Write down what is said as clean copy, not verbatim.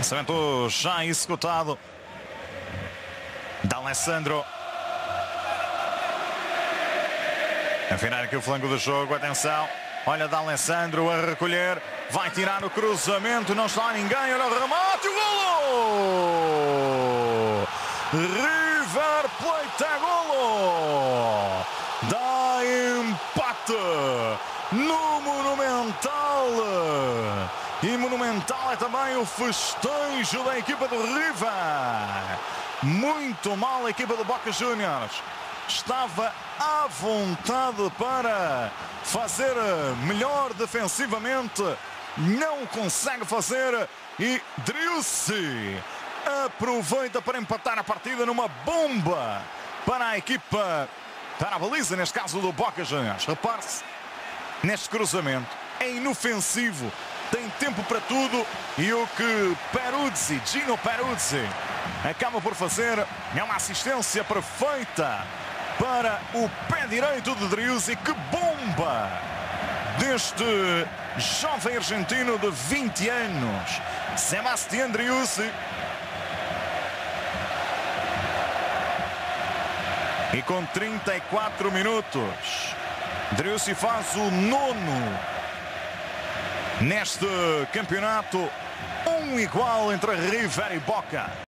Lançamento já executado. D'Alessandro. A virar aqui o flanco do jogo. Atenção. Olha D'Alessandro a recolher. Vai tirar o cruzamento. Não está ninguém. Olha o remate. O golo! River Plate é golo! Dá empate no Monumental. E Monumental é também o festejo da equipa do River. Muito mal a equipa do Boca Juniors. Estava à vontade para fazer melhor defensivamente. Não consegue fazer. E Driussi aproveita para empatar a partida numa bomba para a equipa, para a baliza, neste caso do Boca Juniors. Repare-se neste cruzamento. É inofensivo. Tem tempo para tudo. E o que Gino Peruzzi acaba por fazer é uma assistência perfeita para o pé direito de Driussi. Que bomba deste jovem argentino de 20 anos, Sebastián Driussi. E com 34 minutos, Driussi faz o 9º neste campeonato. Um igual entre River e Boca.